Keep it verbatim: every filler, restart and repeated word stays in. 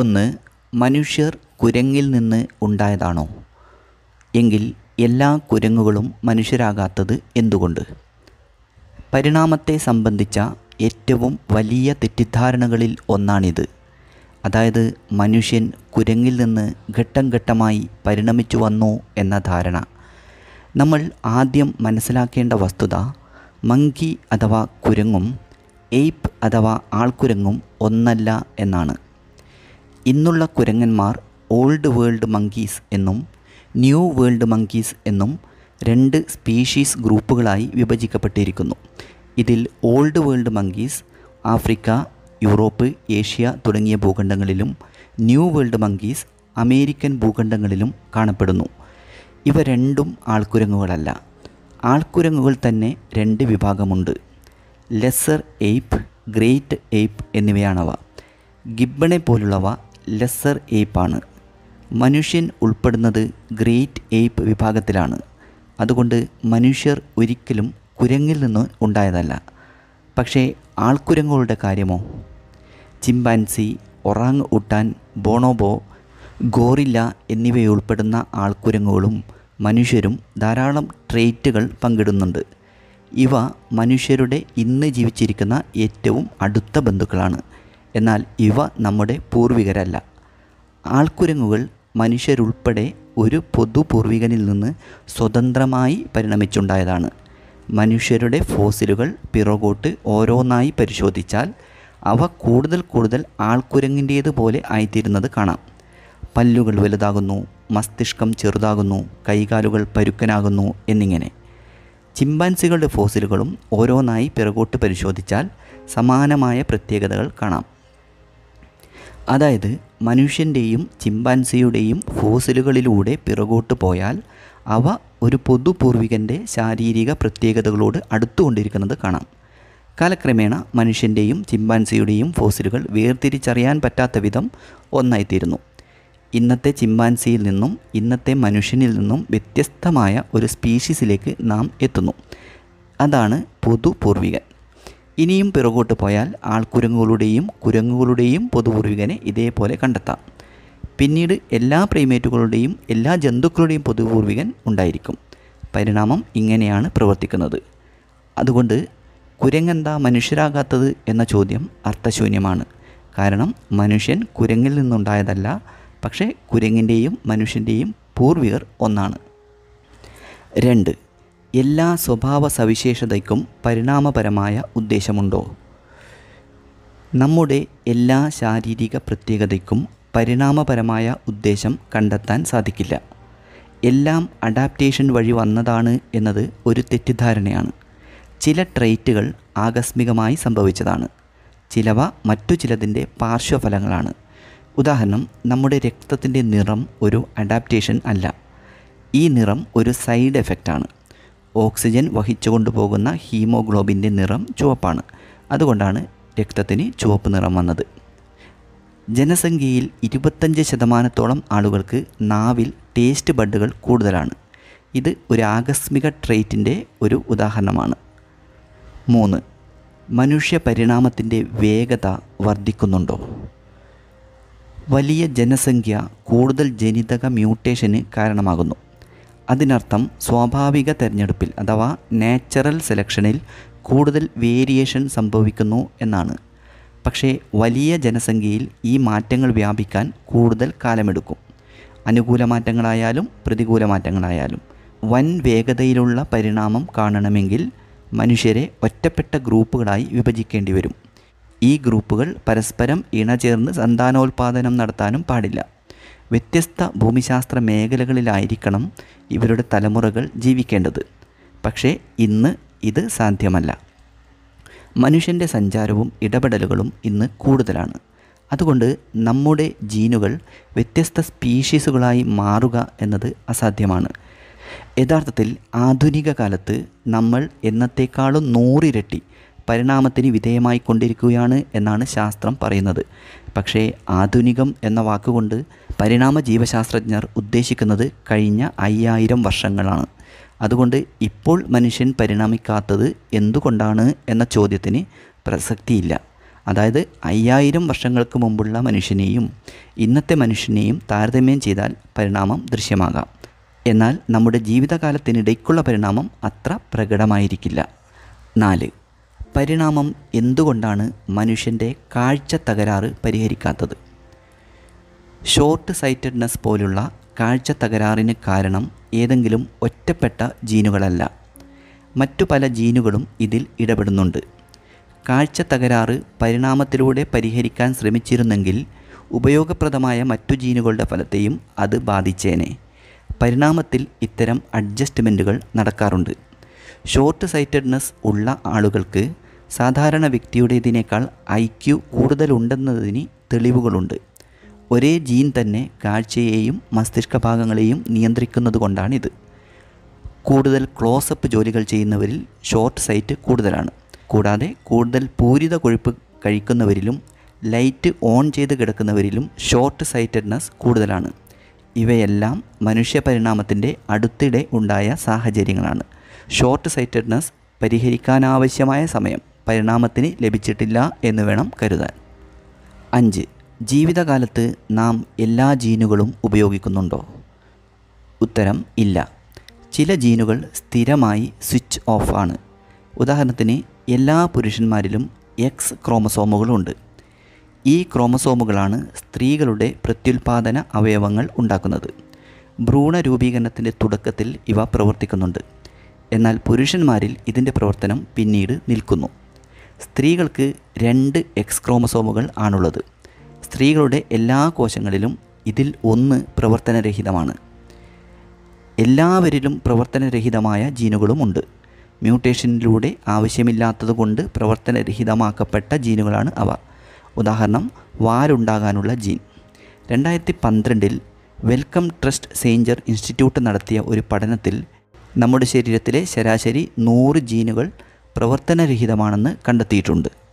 മറ്റൊന്ന്, മനുഷ്യർ കുരങ്ങിൽ നിന്ന് ഉണ്ടായതാണോ? എങ്കിൽ എല്ലാ കുരങ്ങുകളും മനുഷ്യരാകാത്തത് എന്തുകൊണ്ട്? പരിണാമത്തെ സംബന്ധിച്ച ഏറ്റവും വലിയ തെറ്റിദ്ധാരണകളിൽ ഒന്നാണിത്. അതായത് മനുഷ്യൻ കുരങ്ങിൽ നിന്ന് ഘട്ടം ഘട്ടമായി പരിണമിച്ചു വന്നു എന്ന ധാരണ. നമ്മൾ ആദ്യം മനസ്സിലാക്കേണ്ട വസ്തുത മങ്കി അഥവാ കുരങ്ങും എയ്പ്പ് അഥവാ ആൾക്കുരങ്ങും ഒന്നല്ല എന്നാണ്. ഇന്നുള്ള കുരങ്ങന്മാർ ഓൾഡ് വേൾഡ് മങ്കീസ് എന്നും ന്യൂ വേൾഡ് മങ്കീസ് എന്നും രണ്ട് സ്പീഷീസ് ഗ്രൂപ്പുകളായി വിഭജിക്കപ്പെട്ടിരിക്കുന്നു. ഇതിൽ old world monkeys Africa, Europe, Asia തുടങ്ങിയ ഭൂഖണ്ഡങ്ങളിലും ന്യൂ വേൾഡ് മങ്കീസ് അമേരിക്കൻ ഭൂഖണ്ഡങ്ങളിലും കാണപ്പെടുന്നു. ഇവ രണ്ടും ആൾക്കുരങ്ങുകളല്ല. ആൾക്കുരങ്ങുകൾ തന്നെ രണ്ട് വിഭാഗമുണ്ട്. ലെസ്സർ എയ്പ്പ്, ഗ്രേറ്റ് എയ്പ്പ് എന്നിവയാണവ. ഗിബ്ബണെ പോലുള്ളവ ലെസ്സർ എയ്പ്പാണ്. മനുഷ്യൻ ഉൾപ്പെടുന്നത് ഗ്രേറ്റ് എയ്പ്പ് വിഭാഗത്തിലാണ്. അതുകൊണ്ട് മനുഷ്യർ ഒരിക്കലും കുരങ്ങിൽ നിന്ന് ഉണ്ടായതല്ല. പക്ഷേ ആൾക്കുരങ്ങുകളുടെ കാര്യമോ? Chimpanzee, orangutan, bonobo, gorilla എന്നിവയുൾപ്പെടുന്ന ആൾക്കുരങ്ങുകളും മനുഷ്യരും ധാരാളം ട്രെയ്റ്റുകൾ പങ്കിടുന്നുണ്ട്. ഇവ മനുഷ്യരുടെ ഇന്ന് ജീവിച്ചിരിക്കുന്ന ഏറ്റവും അടുത്ത ബന്ധുക്കളാണ്. എന്നാൽ ഇവ നമ്മുടെ പൂർവികരല്ല. ആൾക്കുരങ്ങുകൾ മനുഷ്യരുൾപ്പെടെ ഒരു പൊതു പൂർവികനിൽ നിന്ന് സ്വതന്ത്രമായി പരിണമിച്ചുണ്ടായതാണ്. മനുഷ്യരുടെ ഫോസിലുകൾ പിറകോട്ട് ഓരോന്നായി പരിശോധിച്ചാൽ അവ കൂടുതൽ കൂടുതൽ ആൾക്കുരങ്ങിൻ്റേതുപോലെ ആയിത്തീരുന്നത് കാണാം. പല്ലുകൾ വലുതാകുന്നു, മസ്തിഷ്കം ചെറുതാകുന്നു, കൈകാലുകൾ പരുക്കനാകുന്നു എന്നിങ്ങനെ. ചിമ്പാൻസികളുടെ ഫോസിലുകളും ഓരോന്നായി പിറകോട്ട് പരിശോധിച്ചാൽ സമാനമായ പ്രത്യേകതകൾ കാണാം. അതായത് മനുഷ്യൻ്റെയും ചിമ്പാൻസിയുടെയും ഫോസിലുകളിലൂടെ പിറകോട്ട് പോയാൽ അവ ഒരു പൊതു പൂർവികൻ്റെ ശാരീരിക പ്രത്യേകതകളോട് അടുത്തുകൊണ്ടിരിക്കുന്നത് കാണാം. കാലക്രമേണ മനുഷ്യൻ്റെയും ചിമ്പാൻസിയുടെയും ഫോസിലുകൾ വേർതിരിച്ചറിയാൻ പറ്റാത്ത വിധം ഒന്നായിത്തീരുന്നു. ഇന്നത്തെ ചിമ്പാൻസിയിൽ നിന്നും ഇന്നത്തെ മനുഷ്യനിൽ നിന്നും വ്യത്യസ്തമായ ഒരു സ്പീഷീസിലേക്ക് നാം എത്തുന്നു. അതാണ് പൊതു പൂർവികൻ. ഇനിയും പിറകോട്ട് പോയാൽ ആൾക്കുരങ്ങുകളുടെയും കുരങ്ങുകളുടെയും പൊതുപൂർവികനെ ഇതേപോലെ കണ്ടെത്താം. പിന്നീട് എല്ലാ പ്രൈമേറ്റുകളുടെയും എല്ലാ ജന്തുക്കളുടെയും പൊതുപൂർവികൻ ഉണ്ടായിരിക്കും. പരിണാമം ഇങ്ങനെയാണ് പ്രവർത്തിക്കുന്നത്. അതുകൊണ്ട് കുരങ്ങെന്താ മനുഷ്യരാകാത്തത് എന്ന ചോദ്യം അർത്ഥശൂന്യമാണ്. കാരണം മനുഷ്യൻ കുരങ്ങിൽ നിന്നുണ്ടായതല്ല, പക്ഷേ കുരങ്ങിൻ്റെയും മനുഷ്യൻ്റെയും പൂർവികർ ഒന്നാണ്. രണ്ട്, എല്ലാ സ്വഭാവ സവിശേഷതയ്ക്കും പരിണാമപരമായ ഉദ്ദേശമുണ്ടോ? നമ്മുടെ എല്ലാ ശാരീരിക പ്രത്യേകതയ്ക്കും പരിണാമപരമായ ഉദ്ദേശം കണ്ടെത്താൻ സാധിക്കില്ല. എല്ലാം അഡാപ്റ്റേഷൻ വഴി വന്നതാണ് എന്നത് ഒരു തെറ്റിദ്ധാരണയാണ്. ചില ട്രെയ്റ്റുകൾ ആകസ്മികമായി സംഭവിച്ചതാണ്. ചിലവ മറ്റു ചിലതിൻ്റെ പാർശ്വഫലങ്ങളാണ്. ഉദാഹരണം, നമ്മുടെ രക്തത്തിൻ്റെ നിറം ഒരു അഡാപ്റ്റേഷൻ അല്ല. ഈ നിറം ഒരു സൈഡ് എഫക്റ്റാണ്. ഓക്സിജൻ വഹിച്ചു കൊണ്ടുപോകുന്ന ഹീമോഗ്ലോബിൻ്റെ നിറം ചുവപ്പാണ്. അതുകൊണ്ടാണ് രക്തത്തിന് ചുവപ്പ് നിറം വന്നത്. ജനസംഖ്യയിൽ ഇരുപത്തഞ്ച് ശതമാനത്തോളം ആളുകൾക്ക് നാവിൽ ടേസ്റ്റ് ബഡ്ഡുകൾ കൂടുതലാണ്. ഇത് ഒരു ആകസ്മിക ട്രെയ്റ്റിൻ്റെ ഒരു ഉദാഹരണമാണ്. മൂന്ന്, മനുഷ്യ പരിണാമത്തിൻ്റെ വേഗത വർദ്ധിക്കുന്നുണ്ടോ? വലിയ ജനസംഖ്യ കൂടുതൽ ജനിതക മ്യൂട്ടേഷന് കാരണമാകുന്നു. അതിനർത്ഥം സ്വാഭാവിക തിരഞ്ഞെടുപ്പിൽ അഥവാ നാച്ചുറൽ സെലക്ഷനിൽ കൂടുതൽ വേരിയേഷൻ സംഭവിക്കുന്നു എന്നാണ്. പക്ഷേ വലിയ ജനസംഖ്യയിൽ ഈ മാറ്റങ്ങൾ വ്യാപിക്കാൻ കൂടുതൽ കാലമെടുക്കും. അനുകൂല മാറ്റങ്ങളായാലും പ്രതികൂല മാറ്റങ്ങളായാലും വൻ വേഗതയിലുള്ള പരിണാമം കാണണമെങ്കിൽ മനുഷ്യരെ ഒറ്റപ്പെട്ട ഗ്രൂപ്പുകളായി വിഭജിക്കേണ്ടി വരും. ഈ ഗ്രൂപ്പുകൾ പരസ്പരം ഇണചേർന്ന് സന്താനോൽപാദനം നടത്താനും പാടില്ല. വ്യത്യസ്ത ഭൂമിശാസ്ത്ര മേഖലകളിലായിരിക്കണം ഇവരുടെ തലമുറകൾ ജീവിക്കേണ്ടത്. പക്ഷേ ഇന്ന് ഇത് സാധ്യമല്ല. മനുഷ്യൻ്റെ സഞ്ചാരവും ഇടപെടലുകളും ഇന്ന് കൂടുതലാണ്. അതുകൊണ്ട് നമ്മുടെ ജീനുകൾ വ്യത്യസ്ത സ്പീഷീസുകളായി മാറുക എന്നത് അസാധ്യമാണ്. യഥാർത്ഥത്തിൽ ആധുനിക കാലത്ത് നമ്മൾ എന്നത്തേക്കാളും നൂറിരട്ടി പരിണാമത്തിന് വിധേയമായി കൊണ്ടിരിക്കുകയാണ് എന്നാണ് ശാസ്ത്രം പറയുന്നത്. പക്ഷേ ആധുനികം എന്ന വാക്കുകൊണ്ട് പരിണാമ ജീവശാസ്ത്രജ്ഞർ ഉദ്ദേശിക്കുന്നത് കഴിഞ്ഞ അയ്യായിരം വർഷങ്ങളാണ്. അതുകൊണ്ട് ഇപ്പോൾ മനുഷ്യൻ പരിണമിക്കാത്തത് എന്തുകൊണ്ടാണ് എന്ന ചോദ്യത്തിന് പ്രസക്തിയില്ല. അതായത് അയ്യായിരം വർഷങ്ങൾക്ക് മുമ്പുള്ള മനുഷ്യനെയും ഇന്നത്തെ മനുഷ്യനെയും താരതമ്യം ചെയ്താൽ പരിണാമം ദൃശ്യമാകാം. എന്നാൽ നമ്മുടെ ജീവിതകാലത്തിനിടയ്ക്കുള്ള പരിണാമം അത്ര പ്രകടമായിരിക്കില്ല. നാല്. പരിണാമം എന്തുകൊണ്ടാണ് മനുഷ്യൻ്റെ കാഴ്ച തകരാറ് പരിഹരിക്കാത്തത്? ഷോർട്ട് സൈറ്റഡ്നെസ് പോലുള്ള കാഴ്ച തകരാറിന് കാരണം ഏതെങ്കിലും ഒറ്റപ്പെട്ട ജീനുകളല്ല. മറ്റു പല ജീനുകളും ഇതിൽ ഇടപെടുന്നുണ്ട്. കാഴ്ച തകരാറ് പരിണാമത്തിലൂടെ പരിഹരിക്കാൻ ശ്രമിച്ചിരുന്നെങ്കിൽ ഉപയോഗപ്രദമായ മറ്റു ജീനുകളുടെ ഫലത്തെയും അത് ബാധിച്ചേനെ. പരിണാമത്തിൽ ഇത്തരം അഡ്ജസ്റ്റ്മെൻറ്റുകൾ നടക്കാറുണ്ട്. ഷോർട്ട് സൈറ്റഡ്നെസ് ഉള്ള ആളുകൾക്ക് സാധാരണ വ്യക്തിയുടേതിനേക്കാൾ ഐ ക്യു കൂടുതലുണ്ടെന്നതിന് തെളിവുകളുണ്ട്. ഒരേ ജീൻ തന്നെ കാഴ്ചയെയും മസ്തിഷ്ക ഭാഗങ്ങളെയും നിയന്ത്രിക്കുന്നത് കൊണ്ടാണിത്. കൂടുതൽ ക്ലോസപ്പ് ജോലികൾ ചെയ്യുന്നവരിൽ ഷോർട്ട് സൈറ്റ് കൂടുതലാണ്. കൂടാതെ കൂടുതൽ പൂരിത കൊഴുപ്പ് കഴിക്കുന്നവരിലും ലൈറ്റ് ഓൺ ചെയ്ത് കിടക്കുന്നവരിലും ഷോർട്ട് സൈറ്റഡ്നെസ് കൂടുതലാണ്. ഇവയെല്ലാം മനുഷ്യ പരിണാമത്തിൻ്റെ അടുത്തിടെ ഉണ്ടായ സാഹചര്യങ്ങളാണ്. ഷോർട്ട് സൈറ്റഡ്നെസ് പരിഹരിക്കാനാവശ്യമായ സമയം പരിണാമത്തിന് ലഭിച്ചിട്ടില്ല എന്ന് വേണം കരുതാൻ. അഞ്ച്. ജീവിതകാലത്ത് നാം എല്ലാ ജീനുകളും ഉപയോഗിക്കുന്നുണ്ടോ? ഉത്തരം ഇല്ല. ചില ജീനുകൾ സ്ഥിരമായി സ്വിച്ച് ഓഫ് ആണ്. ഉദാഹരണത്തിന് എല്ലാ പുരുഷന്മാരിലും എക്സ് ക്രോമസോമുകളുണ്ട്. ഈ ക്രോമസോമുകളാണ് സ്ത്രീകളുടെ പ്രത്യുൽപാദന അവയവങ്ങൾ ഉണ്ടാക്കുന്നത്. ഭ്രൂണ രൂപീകരണത്തിൻ്റെ തുടക്കത്തിൽ ഇവ പ്രവർത്തിക്കുന്നുണ്ട്. എന്നാൽ പുരുഷന്മാരിൽ ഇതിൻ്റെ പ്രവർത്തനം പിന്നീട് നിൽക്കുന്നു. സ്ത്രീകൾക്ക് രണ്ട് എക്സ് ക്രോമസോമുകൾ ആണുള്ളത്. സ്ത്രീകളുടെ എല്ലാ കോശങ്ങളിലും ഇതിൽ ഒന്ന് പ്രവർത്തനരഹിതമാണ്. എല്ലാവരിലും പ്രവർത്തനരഹിതമായ ജീനുകളുമുണ്ട്. മ്യൂട്ടേഷനിലൂടെ ആവശ്യമില്ലാത്തതുകൊണ്ട് പ്രവർത്തനരഹിതമാക്കപ്പെട്ട ജീനുകളാണ് അവ. ഉദാഹരണം, വാലുണ്ടാകാനുള്ള ജീൻ. രണ്ടായിരത്തി പന്ത്രണ്ടിൽ വെൽക്കം ട്രസ്റ്റ് സേഞ്ചർ ഇൻസ്റ്റിറ്റ്യൂട്ട് നടത്തിയ ഒരു പഠനത്തിൽ നമ്മുടെ ശരീരത്തിലെ ശരാശരി നൂറ് ജീനുകൾ പ്രവർത്തനരഹിതമാണെന്ന് കണ്ടെത്തിയിട്ടുണ്ട്.